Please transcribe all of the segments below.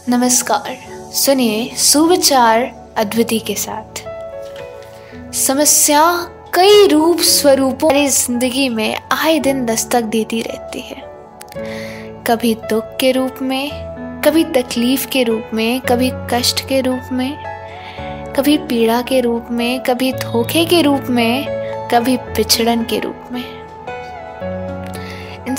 नमस्कार। सुनिए सुविचार अद्वितीय के साथ। समस्या कई रूप स्वरूपों हमारी जिंदगी में आए दिन दस्तक देती रहती है। कभी दुख के रूप में, कभी तकलीफ के रूप में, कभी कष्ट के रूप में, कभी पीड़ा के रूप में, कभी धोखे के रूप में, कभी बिछड़न के रूप में। इन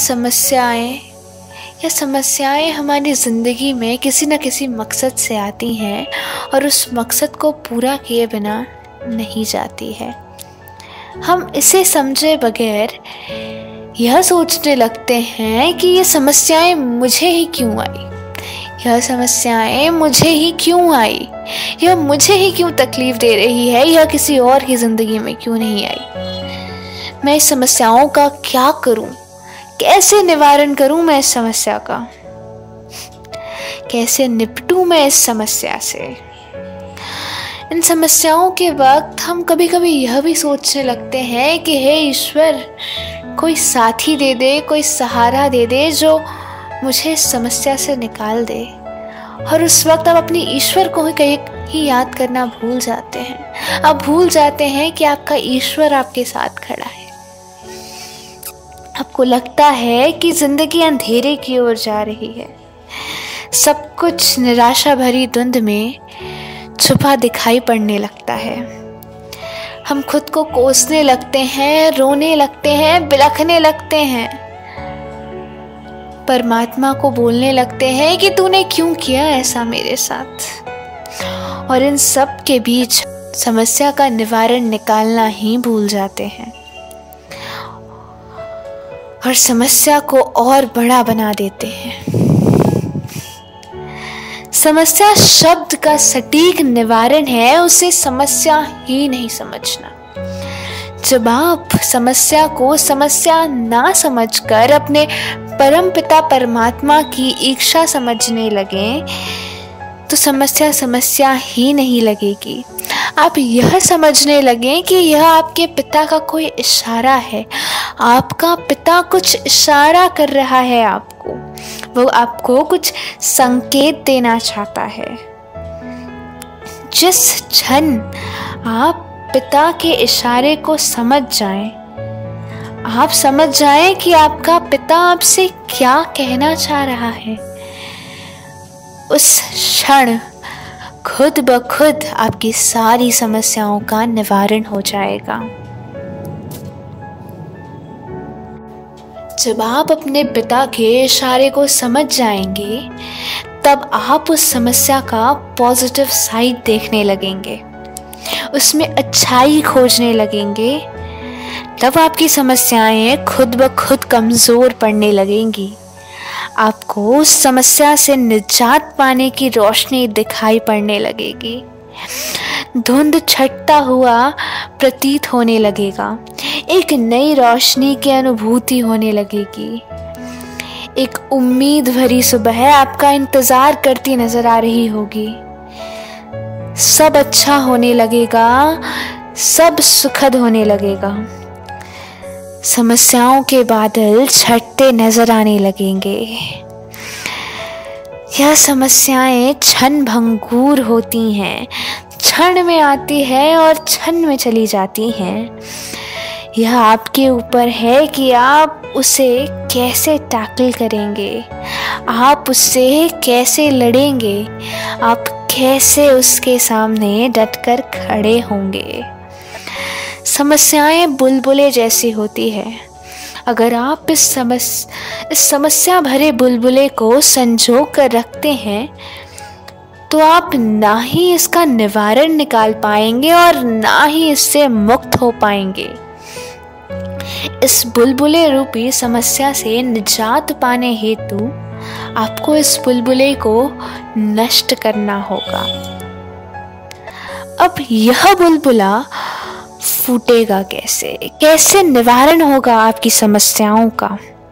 समस्याएं हमारी ज़िंदगी में किसी न किसी मकसद से आती हैं और उस मकसद को पूरा किए बिना नहीं जाती है। हम इसे समझे बगैर यह सोचने लगते हैं कि ये समस्याएं मुझे ही क्यों आई, यह समस्याएं मुझे ही क्यों आई, यह मुझे ही क्यों तकलीफ दे रही है, यह किसी और की ज़िंदगी में क्यों नहीं आई। मैं इस समस्याओं का क्या करूं, कैसे निवारण करूं मैं इस समस्या का, कैसे निपटूं मैं इस समस्या से। इन समस्याओं के वक्त हम कभी कभी यह भी सोचने लगते हैं कि हे ईश्वर, कोई साथी दे दे, कोई सहारा दे दे जो मुझे इस समस्या से निकाल दे। और उस वक्त आप अपनी ईश्वर को ही याद करना भूल जाते हैं। आप भूल जाते हैं कि आपका ईश्वर आपके साथ खड़ा है। आपको लगता है कि जिंदगी अंधेरे की ओर जा रही है, सब कुछ निराशा भरी धुंध में छुपा दिखाई पड़ने लगता है। हम खुद को कोसने लगते हैं, रोने लगते हैं, बिलखने लगते हैं, परमात्मा को बोलने लगते हैं कि तूने क्यों किया ऐसा मेरे साथ। और इन सब के बीच समस्या का निवारण निकालना ही भूल जाते हैं और समस्या को और बड़ा बना देते हैं। समस्या शब्द का सटीक निवारण है, उसे समस्या ही नहीं समझना। जब आप समस्या को समस्या ना समझकर अपने परमपिता परमात्मा की इच्छा समझने लगें तो समस्या समस्या ही नहीं लगेगी। आप यह समझने लगें कि यह आपके पिता का कोई इशारा है, आपका पिता कुछ इशारा कर रहा है आपको, वो आपको कुछ संकेत देना चाहता है। जिस क्षण आप पिता के इशारे को समझ जाएं, आप समझ जाएं कि आपका पिता आपसे क्या कहना चाह रहा है, उस क्षण खुद ब खुद आपकी सारी समस्याओं का निवारण हो जाएगा। जब आप अपने पिता के इशारे को समझ जाएंगे, तब आप उस समस्या का पॉजिटिव साइड देखने लगेंगे, उसमें अच्छाई खोजने लगेंगे। तब आपकी समस्याएं खुद ब खुद कमज़ोर पड़ने लगेंगी। आपको उस समस्या से निजात पाने की रोशनी दिखाई पड़ने लगेगी। धुंध छटता हुआ प्रतीत होने लगेगा, एक नई रोशनी की अनुभूति होने लगेगी। एक उम्मीद भरी सुबह आपका इंतजार करती नजर आ रही होगी। सब अच्छा होने लगेगा, सब सुखद होने लगेगा। समस्याओं के बादल छटते नजर आने लगेंगे। यह समस्याएं क्षण भंगुर होती हैं, क्षण में आती है और क्षण में चली जाती हैं। यह आपके ऊपर है कि आप उसे कैसे टैकल करेंगे, आप उससे कैसे लड़ेंगे, आप कैसे उसके सामने डटकर खड़े होंगे। समस्याएं बुलबुले जैसी होती है। अगर आप इस समस्या भरे बुलबुले को संजो कर रखते हैं तो आप ना ही इसका निवारण निकाल पाएंगे और ना ही इससे मुक्त हो पाएंगे। इस बुलबुले रूपी समस्या से निजात पाने हेतु आपको इस बुलबुले को नष्ट करना होगा। अब यह बुलबुला फूटेगा कैसे, कैसे निवारण होगा आपकी समस्याओं का?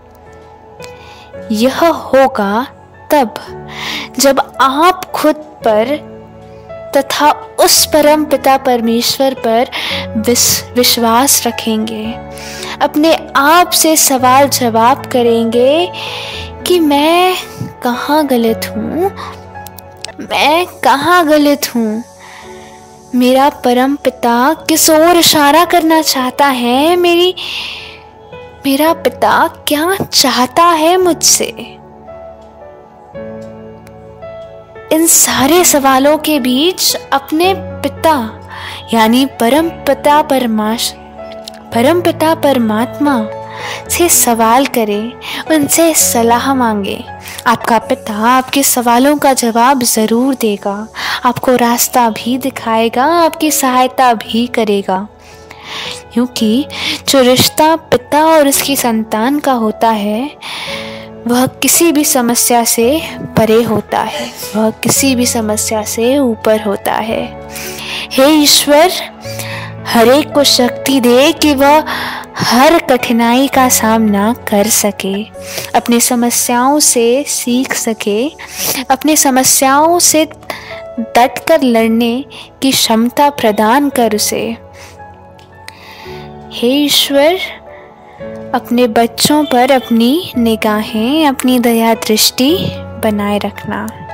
यह होगा तब जब आप खुद पर तथा उस परम पिता परमेश्वर पर विश्वास रखेंगे, अपने आप से सवाल जवाब करेंगे कि मैं कहाँ गलत हूँ, मैं कहाँ गलत हूँ? मेरा परम पिता किस ओर इशारा करना चाहता है? मेरा पिता क्या चाहता है मुझसे? इन सारे सवालों के बीच अपने पिता यानी परम पिता परमात्मा से सवाल करें, उनसे सलाह मांगे। आपका पिता आपके सवालों का जवाब ज़रूर देगा, आपको रास्ता भी दिखाएगा, आपकी सहायता भी करेगा। क्योंकि जो रिश्ता पिता और उसकी संतान का होता है वह किसी भी समस्या से परे होता है, वह किसी भी समस्या से ऊपर होता है। हे ईश्वर, हर एक को शक्ति दे कि वह हर कठिनाई का सामना कर सके, अपनी समस्याओं से सीख सके, अपनी समस्याओं से डट कर लड़ने की क्षमता प्रदान कर उसे। हे ईश्वर, अपने बच्चों पर अपनी निगाहें, अपनी दया दृष्टि बनाए रखना।